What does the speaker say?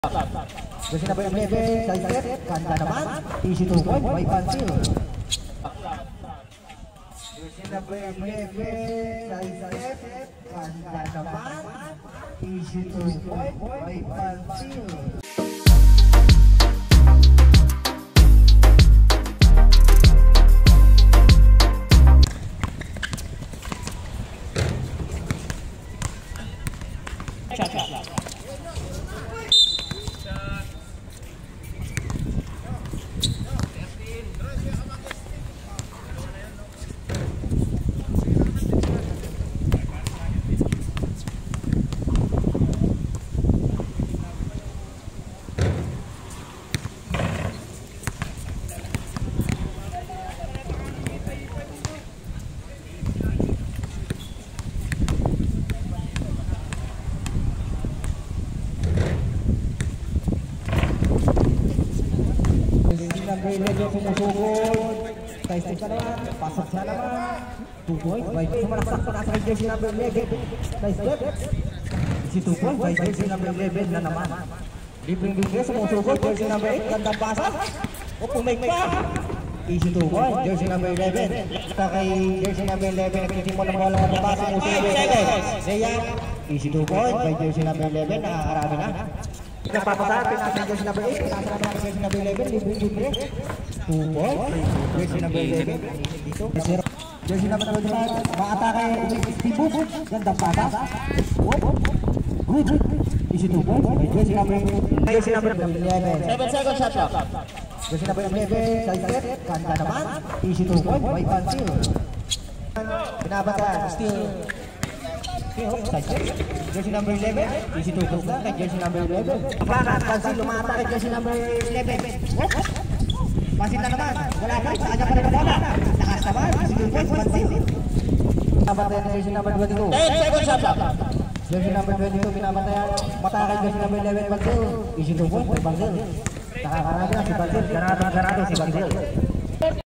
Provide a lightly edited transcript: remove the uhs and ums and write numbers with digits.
Jersey number 11, Saizet, ganda naman. Easy to point, may pansil. Jersey number 11, Saizet, ganda naman. Easy to point, may pansil. Number 11 sumusugod. Taisip ka naman, pasok siya naman. 2 points, by sumalaksak pa nasa jersey number 11. Taisip. Si 2 points, by jersey number 11 na naman. Libreng bigay, sumusugod, jersey number 8, gandang pasa. O pumake pa. Easy 2 points, jersey number 11. Sa kay jersey number 11, nagtitimon ng bola ng pasa. Zaya, easy 2 points, by jersey number 11, nakakarami na. Napapasa, pinasa jersey number 8, pinasa naman ang jersey number 11, libre. 2 points, jersey number 11, dito. Jersey number 11, maatake, Tibu, gandang pasa. Good, easy 2 points, jersey number 11. 7 seconds shot clock. Jersey number 11, Saizet, ganda naman. Easy 2 points, may pansil. Pinabatan, still. Jersey number 11, easy to go na jersey number 11. Papakan, pansin, lumata kay jersey number 11. Pansin na naman, wala pa, sa kanya pa rin bola. Lakas naman, easy to go, pansin. Pinabatayan na jersey number 22. 10 seconds shot clock. Jersey number 22, pinabatayan, mata kay jersey number 11, pansin. Easy to go, pansin. Nakakarami na si pansin, ganado si pansin.